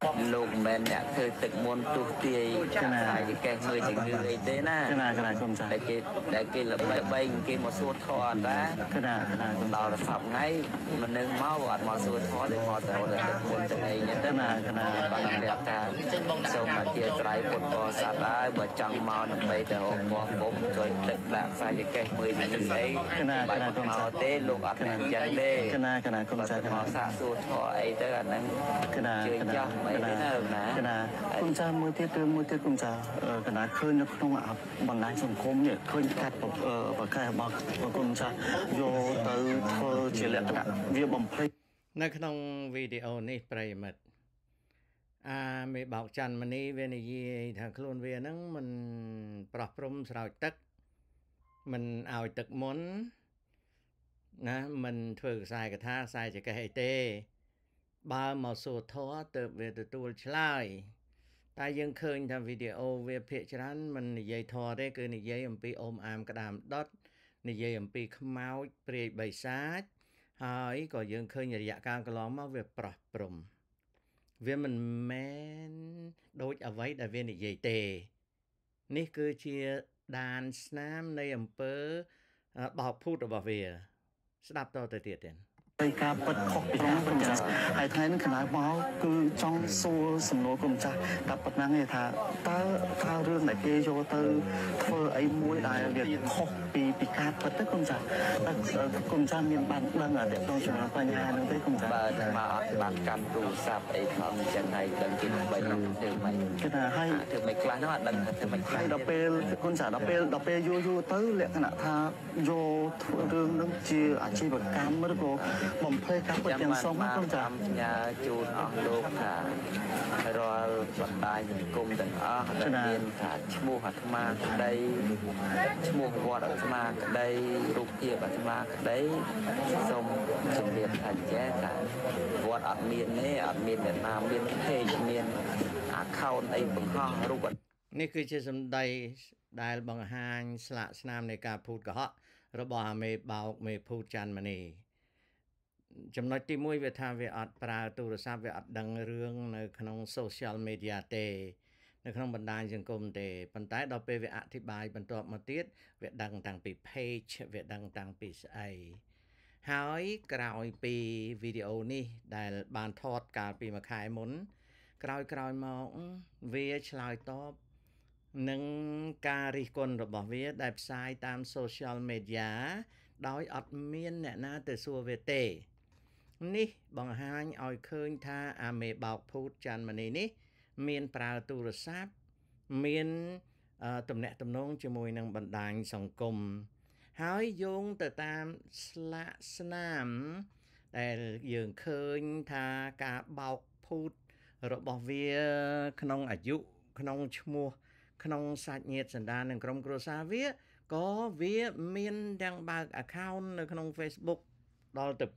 លោកមិនអ្នកធ្វើទឹកមុនទុះទាយហើយកេះមើលជំងឺអីទេណាកន្លែងគុំចាតែគេល្បីគេមកសួរធေါ်តាដល់សប្ថ្ងៃមិននឹងមកអត់មកសួរធေါ်ទេមកតែទឹកមុនទឹកអីហ្នឹងទៅណាបានប្រាប់ថាសូមអធិស្ឋានពុទ្ធបរិស័ទហើយបើចង់មកដើម្បីទៅអបគុំជួយទឹកដាក់ខ្សែកេះមើលជំងឺអីបាទមកទេលោកអត់មានចឹងទេគុំចាមកសាកសួរធေါ်អីទៅអាហ្នឹងជឿចោះមិនទេណាគុំចាមួយទៀតគុំចាកណាឃើញនៅក្នុងបណ្ដាញសង្គមនេះឃើញកាត់បកកែរបស់គុំចាយកទៅធ្វើជាលក្ខណៈវាបំភ្លេចនៅក្នុងវីដេអូនេះប្រិមិត្តមេបោកច័ន្ទមនីវានិយាយថាខ្លួនវាហ្នឹងមិនប្រោះព្រំស្រោចទឹកមិនឲ្យទឹកមុនណាមិនធ្វើខ្សែកថាខ្សែចកេះអីទេបើមកសួរធေါ်ទៅវាទទួលឆ្លើយតែយើងឃើញថាវីដេអូវាភាគច្រើនមិននិយាយធေါ်ទេគឺនិយាយអំពីអូមអាមក្តាមដុតនិយាយអំពីខ្មោចព្រាយបិសាចហើយក៏យើងឃើញរយៈកាលកន្លងមកវាប្រោះព្រំវាមិនមែនដូចអ្វីដែលវានិយាយទេនេះគឺជាដានស្នាមនៃអំពើបោកភូតរបស់វាស្ដាប់តទៅទៀតតែការពិតខុសពីការបញ្ជាក់ហើយថ្ងៃនេះកណ្ដាលមកគឺចង់សួរសំណួរគុំចាស់តែប៉ុណ្ណឹងឯងថាតើរឿងដែលគេយកទៅធ្វើអីមួយដែលវាខុសពីការពិតទៅគុំចាស់តែគុំចាស់មានបានដឹងតែក្នុងចំណុចបញ្ហាហ្នឹងទេគុំចាស់បើតែមកអត់បានកាន់ទូរស័ព្ទអីផងអញ្ចឹងហើយដឹងគេបីធ្វើមិនគេថាហើយធ្វើមិនខ្លះហ្នឹងអត់ដឹងថាធ្វើមិនខ្លះដល់ពេលគុំចាស់ដល់ពេលយូរទៅលក្ខណៈថាយកធ្វើរឿងហ្នឹងជាអាជីវកម្មឬក៏បំភ្លេចការពិតទាំងស្រុងគុំចាស់ញ៉ាជូនអស់លោកថារាល់បណ្ដាញសង្គមទាំងអស់ដែលមានថាឈ្មោះអាត្មាក្តីឈ្មោះវត្តអាត្មាក្តីរូបភាពអាត្មាក្តីសូមជម្រាបថាចេះថាវត្តអត់មានទេអត់មានអ្នកណាមានเพจមាន account អីបង្ហោះរូបនេះគឺជាសម្ដីដែលបង្ហាញស្លាកស្នាមនៃការភូតកុហករបស់អាមេបោកមេភូតច័ន្ទមនីចំណុចទី1វាថាវាអត់ប្រើទូរស័ព្ទវាអត់ដឹងរឿងនៅក្នុង social media ទេនៅក្នុងបណ្ដាញសង្គមទេប៉ុន្តែដល់ពេលវាអធិប្បាយបន្ទាប់មកទៀតវាដឹងតាំងពី page វាដឹងតាំងពីស្អីហើយក្រោយពីវីដេអូនេះដែលបានថតកាលពីមួយខែមុនក្រោយមកវាឆ្លើយតបនឹងការរិះគន់របស់វាដែលផ្សាយតាម social media ដោយអត់មានអ្នកណាទៅសួរវាទេនេះបង្ហាញឲ្យឃើញថាអាមេបោកភូតច័ន្ទមនីនេះមានប្រើទូរស័ព្ទមានទំនាក់ទំនងជាមួយនឹងបណ្ដាញសង្គមហើយយោងទៅតាមស្លាកស្នាមដែលយើងឃើញថាការបោកភូតរបស់វាក្នុងអាយុក្នុងឈ្មោះក្នុងសាច់ញាតិសន្តាននិងក្រុមគ្រួសារវាក៏វាមានទាំងបើក account នៅក្នុង Facebook ដល់ទៅ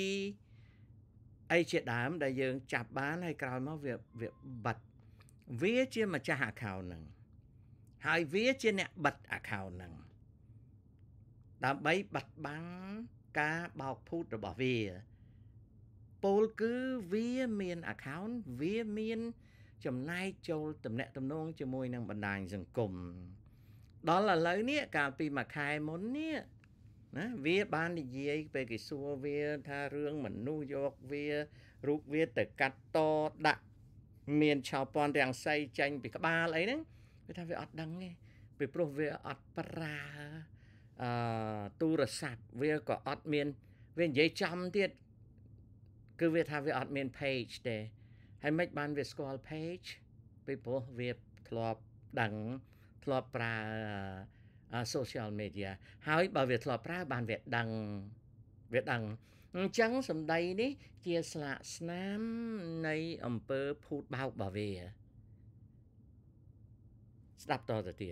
2អីជាដើមដែលយើងចាប់បានហើយក្រោយមកវាបិទវាជាម្ចាស់ account ហ្នឹងហើយវាជាអ្នកបិទ account ហ្នឹងដើម្បីបិទបាំងការបោកភូតរបស់វាពោលគឺវាមាន account វាមានចំណែកចូលទំនាក់ទំនងជាមួយនឹងបណ្ដាញសង្គមដល់ឥឡូវនេះកាលពីមួយខែមុននេះណាវាបាននិយាយពេលគេសួរវាថារឿងមនុស្សយកវារូបវាទៅកាត់តដាក់មានឆោពន់រាំងសីចេញពីក្បាលអីហ្នឹងវាថាវាអត់ដឹងទេពីព្រោះវាអត់ប្រើទូរស័ព្ទវាក៏អត់មានវានិយាយចំទៀតគឺវាថាវាអត់មាន page ទេហើយមិនបានវាស្គាល់ page ពីព្រោះវាធ្លាប់ដឹងធ្លាប់ប្រើsocial media ហើយបើវាធ្លាប់ប្រើបានវាដឹងអញ្ចឹងសម្ដីនេះជាស្លាកស្នាមនៃអំពើភូតបោករបស់វាស្ដាប់តទៅទៀត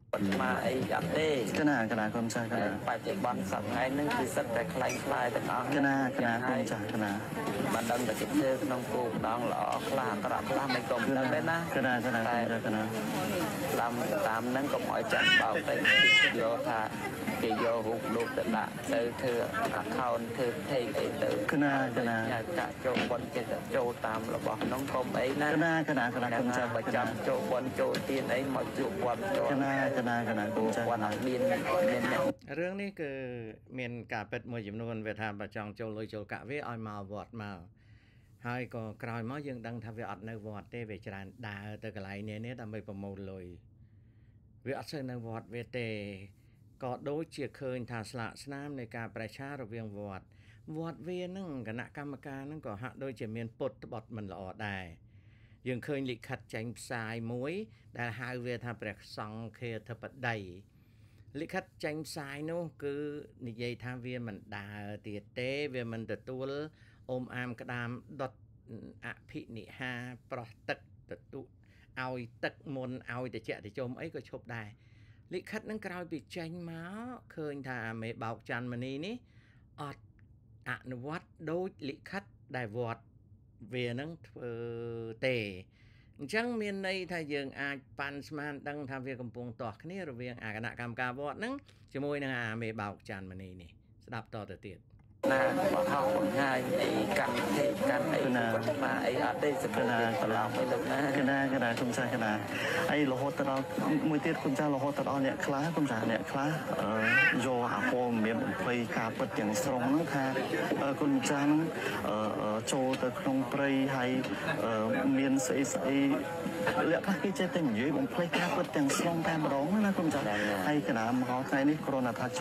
mà ấy gặp đi cái nào con trai cái nào phải chỉ bằng sập ngay nên cứ rất là khai tất cả cái nào con trai cái nào bạn đang là cái chơi nông cụ đang lọ là các làm mấy công đang đấy na cái nào cái nào làm tam nâng có mọi trận bảo vệ vô thà cái vô hụt đục tự đạ từ thừa account thừa thay từ cái nào nhà cả châu quân cái châu tam là bỏ nông công ấy na cái nào con trai và chăm châu quân châu tiên ấy mọi châu quân châu cái nào con trai quân biên nên រឿងនេះគឺមានការពិតមួយចំនួនវាថាបើចង់ចូលលុយចូលកាក់វាឲ្យមកវត្តមកហើយក៏ក្រោយមកយើងដឹងថាវាអត់នៅវត្តទេវាច្រើនដើរទៅកន្លែងនេះដើម្បីប្រមូលលុយវាអត់សូវនៅវត្តវាទេក៏ដូចជាឃើញថាស្លាកស្នាមនៃការប្រឆារវាងវត្តវានឹងគណៈកម្មការនឹងក៏ហាក់ដូចជាមានពុតត្បត់មិនល្អដែរយើងឃើញលិខិតចេញផ្សាយមួយដែលហៅវាថាព្រះសង្ឃាធិបតីលិខិតចេញផ្សាយនោះគឺនិយាយថាវាមិនដើរទៀតទេវាមិនទទួលអូមអាមក្តាមដុតអភិនិហាប្រោះទឹកទទួលឲ្យទឹកមុនឲ្យតិចតិចមអីក៏ឈប់ដែរលិខិតនឹងក្រោយពីចេញមកឃើញថាមេបោកច័ន្ទមនីនេះអត់អនុវត្តដោយលិខិតដែលវត្តវានឹងធ្វើទេអញ្ចឹងមានន័យថាយើងអាចប៉ាន់ស្មានដឹងថាវាកំពុងទាស់គ្នារវាងអាគណៈកម្មការវត្តហ្នឹងជាមួយនឹងអាមេបោកច័ន្ទមនីនេះស្ដាប់តទៅទៀត na bỏ học bằng hai ấy căn ấy mà ấy ở đây sẽ cần phải làm mới được na cái nào không sai cái nào ấy là hốt tao mới tiết không sai là hốt tao nhẹ khá không sai nhẹ khá do à cô miền Tây cả bật tiếng sông nó tha con trai châu từ trong Tây hay miền sấy lẽ các cái chơi tình dưới bóng Tây cả bật tiếng sông ta mà đóng nó con trai hay cái nào mà họ cái này corona tha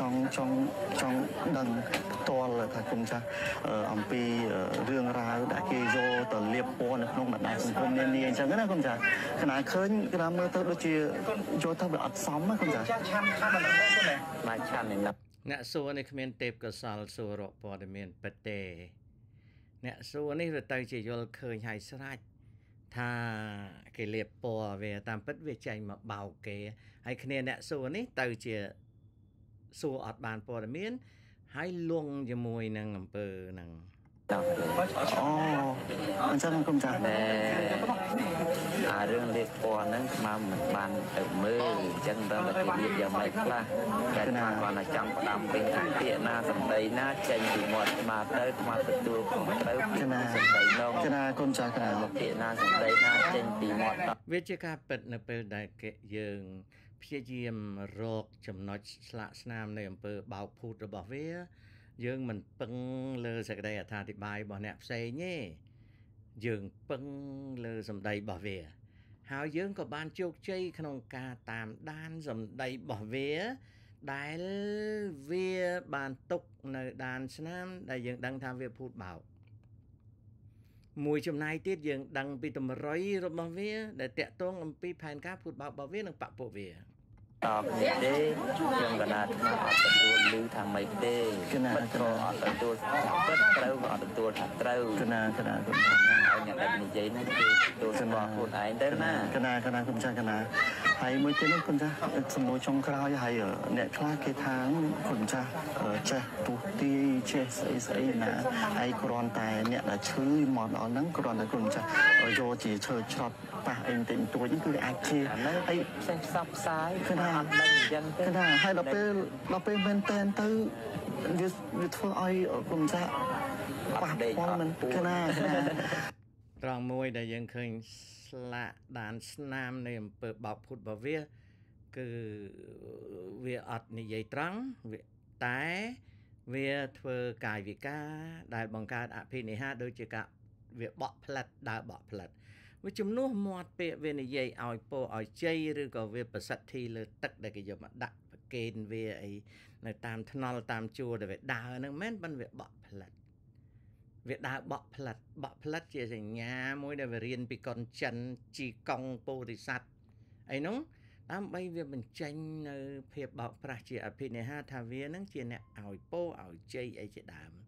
trong đằng to làថាគុំចាស់អំពីរឿងរ៉ាវដែលគេយកទៅលៀបពណ៌នៅក្នុងបណ្ដាញសង្គមនានាអញ្ចឹងណាគុំចាស់ខណៈឃើញគេមើលទៅដូចជាយកទៅវាអត់សមណាគុំចាស់មកឆាននេះអ្នកសួរនេះគ្មានទេពកោសលសួររកព័ត៌មានពិតទេអ្នកសួរនេះវាទៅជាយល់ឃើញហើយស្រេចថាគេលៀបពណ៌វាតាមពិតវាចេញមកបោកគេហើយគ្នាអ្នកសួរនេះទៅជាសួរអត់បានព័ត៌មានហើយលងជាមួយនឹងអំពើហ្នឹងអូអញ្ចឹងគុំចាស់អារឿងលេខពណ៌ហ្នឹងស្មាមិនបានទៅមើលអញ្ចឹងដល់តែគេនិយាយយ៉ាងម៉េចខ្លះតែគាត់គាត់ចង់ផ្ដាំពេញអាពាក្យណាសម្ដីណាចេញពីមាត់ស្មាទៅស្មាទទួលខុសទៅពីសម្ដីនោះកណាគុំចាស់កណាពាក្យណាសម្ដីណាចេញពីមាត់វាជាការពិតនៅពេលដែលយើងព្យាយាមរកចំណុចស្លាកស្នាមនៃអំពើបោកភូតរបស់វាយើងមិនពឹងលើសេចក្តីអត្ថាធិប្បាយរបស់អ្នកផ្សេងទេយើងពឹងលើសម្ដីរបស់វាហើយយើងក៏បានជោគជ័យក្នុងការតាមដានសម្ដីរបស់វាដែលវាបានទុកនៅដានស្នាមដែលយើងដឹងថាវាភូតបោកមួយចំណាយទៀតយើងដឹងពីតម្រុយរបស់វាដែលតាក់ទងអំពីផែនការភូតបោករបស់វានិងបពុវាតបនេះទេខ្ញុំកណាត់អត់ទទួលឮថាម៉េចទេមិនក៏អត់ទទួលពិតត្រូវក៏អត់ទទួលថាត្រូវកណាឲ្យអ្នកដែលនិយាយហ្នឹងគឺទទួលស្គាល់ខ្លួនឯងទៅណាកណាគុំចាស់កណាហើយមួយទៀតនេះគុំចាស់សំណួរចុងក្រោយហើយអ្នកខ្លះគេថាគុំចាស់ចេះទូទីចេះស្អីណាហើយគ្រាន់តែអ្នកដែលឈឺមកដល់ហ្នឹងគ្រាន់តែគុំចាស់យកជាឈើច្រត់ប៉ះអីបន្តិចបន្តួចហ្នឹងគឺអាចជាហើយផ្សេងផ្សព្វផ្សាយគឺអត់ដឹងអញ្ចឹងទេគឺថាហើយដល់ពេលមែនតែនទៅវាធ្វើឲ្យគុំចាស់ប៉ះពាល់មិនគឺណាត្រង់មួយដែលយើងឃើញស្លាកដានស្នាមនៃអំពើបោកភូតរបស់វាគឺវាអត់និយាយត្រង់តែវាធ្វើកាយវិការដែលបង្កើតអភិនិហាដូចជាការវាបក់ផ្លិតដើរបក់ផ្លិតវាជំនួសមាត់ពាក្យវានិយាយឲ្យពោឲ្យជ័យឬក៏វាប្រសិទ្ធិលើទឹកដែលគេយកមកដាក់ប្រកេនវាអីនៅតាមថ្នល់តាមជួរដែលវាដើរហ្នឹងមិនមែនវាបក់ផ្លិតវាដើរបក់ផ្លិតជាសញ្ញាមួយដែលវារៀនពីកុនចិនជីកុងពោធិសត្វអីនោះដើម្បីវាបញ្ចេញនៅភាពបោកប្រាស់ជាអភិនិហាថាវានឹងជាអ្នកឲ្យពោឲ្យជ័យអីជាដើមអ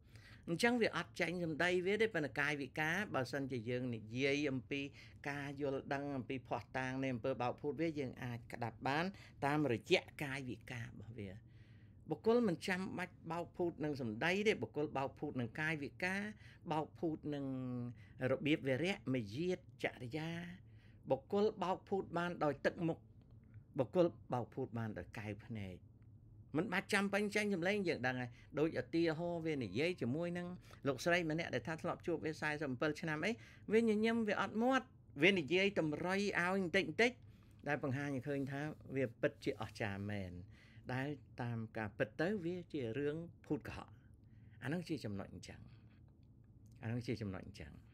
chẳng việc ọt chanh dùm đây với đấy bà cài vị cá bảo sân chỉ dương này dây âm pi ca vô đăng âm pi phọt tàng nên bơ bảo phút với dương ai đặt bán tam rồi chẹ cài vị cá bảo về bọc côn mình chăm bách bao phút nâng dùm đây đấy bọc côn bao phút nâng cài vị cá bao phút nâng rồi biết về rẽ mày giết chả ra bọc côn bao phút ban đòi tận mục bọc côn bao phút ban đòi cài này mình 300 bánh chanh dùm lên dựng đằng này đôi ở tia hô về này dây chỉ môi nâng lục xoay mà nè để tha lọp chụp về sai dùm bơ chân ấy về nhà nhâm về ọt muốt về này dây tầm roi áo tịnh tích đại bằng hai như khơi tháo về bật chỉ ở trà mền đại tam cả bật tới về chỉ rương phút cả anh nói chỉ chầm nọ chẳng anh nói chỉ chầm nọ chẳng